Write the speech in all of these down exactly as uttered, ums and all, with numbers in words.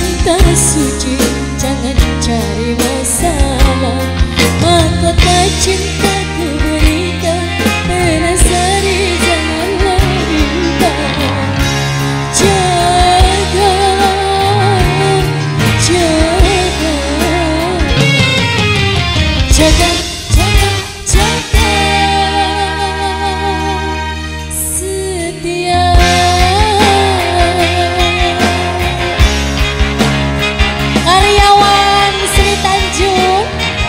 cinta suci, jangan cari masalah. Mahkota cintaku berikan, menasari janganlah bimbang. Jaga, jaga, jaga, jaga, jaga setia. Karyawan Sri Tanjung,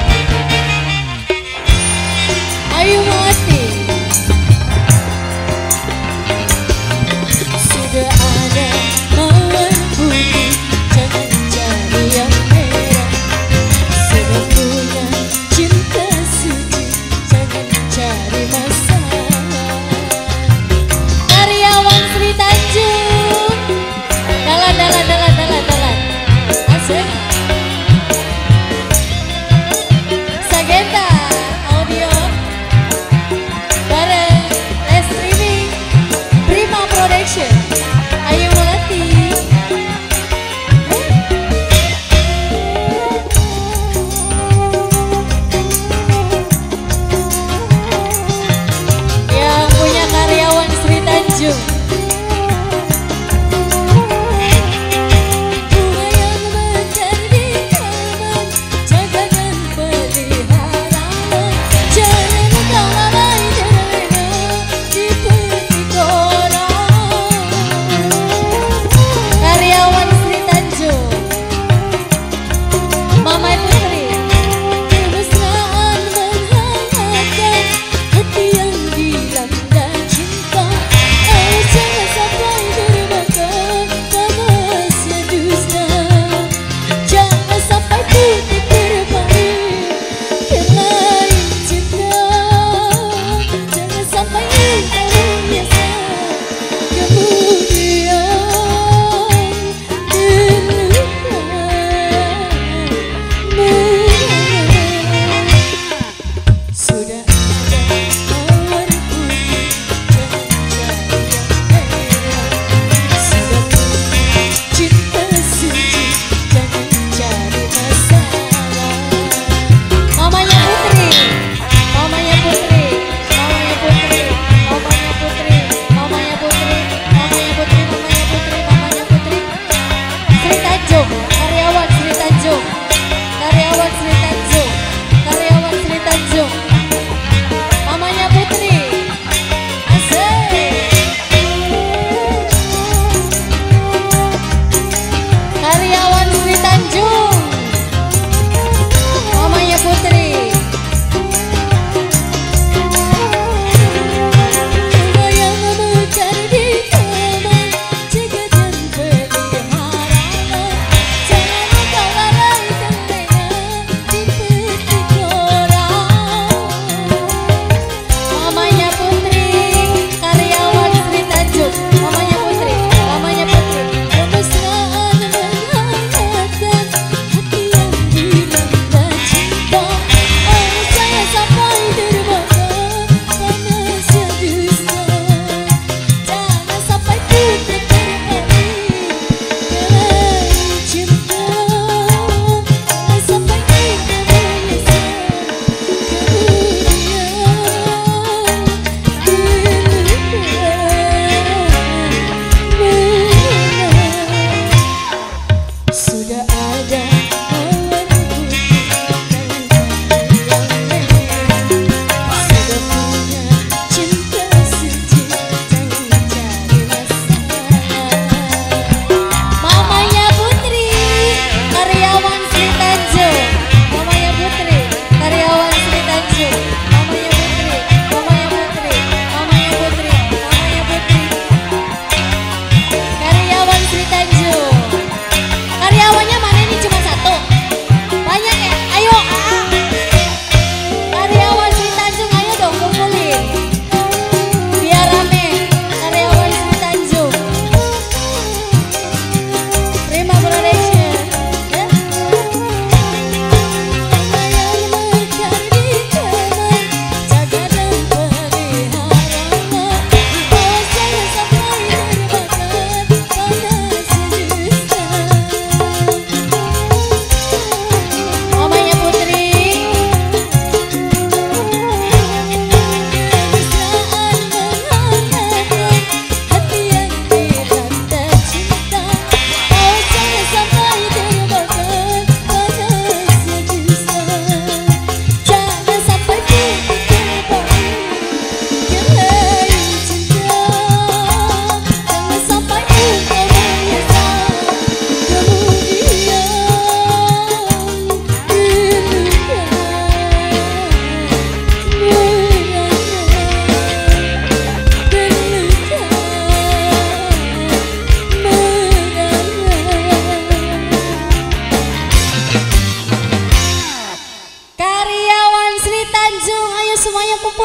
ayo mati. Sudah ada mawar putih, jangan cari yang merah. Sudah punya cinta suci, jangan cari masalah. Karyawan Sri Tanjung, dalan dalan dalan dalan dalan, asik. Sagenta audio bareng Les Streaming Prima Production. Ayo mati. Yang punya karyawan Sri Tanjung. Bunga yang mekar di taman, jaga dan pelihara. Jangan kau lalai terlena di petik orang. Karyawan Sri Tanjung, Mama Putri. Kemesraan menghangatkan hati yang dilanda cinta. Oh, jangan sampai terbakar panasnya dusta. Jangan sampai putih terbaring kelain cinta. Jangan sampai engkau menyesal kemudian terluka menangis. Sudah ada mawar putih, jangan cari yang merah. Sudah punya cinta suci, jangan cari masalah. Mamanya Putri, mamanya Putri, mamanya Putri, mamanya Putri, mamanya Putri, mamanya Putri, mamanya Putri, mamanya Putri. Sri Tanjung, karyawan Sri Tanjung, karyawan Sri Tanjung, karyawan Sri Tanjung. Mamanya Putri, asik. Karyawan Sri Tanjung, mamanya Putri. Bunga yang mekar di taman, jaga dan pelihara. Jangan kau lalai terlena di petik orang. Mamanya Putri, karyawan Sri Tanjung. Mamanya Putri, mamanya Putri. Kemesraan menghangatkan hati yang dilanda cinta. Oh, jangan sampai terbakar panasnya dusta. Jangan sampai putih terbaring kelain cinta. Jangan sampai engkau menyesal kemudian terluka menangis. Sudah ada mawar putih, jangan cari yang merah. Sudah punya cinta suci, jangan cari masalah. Mamanya Putri, karyawan Sri Tanjung. Mamanya Putri, karyawan Sri Tanjung. Mamanya Putri, mamanya Putri, mamanya Putri, mamanya Putri. Karyawan Sri Tanjung. Karyawannya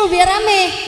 biar rame.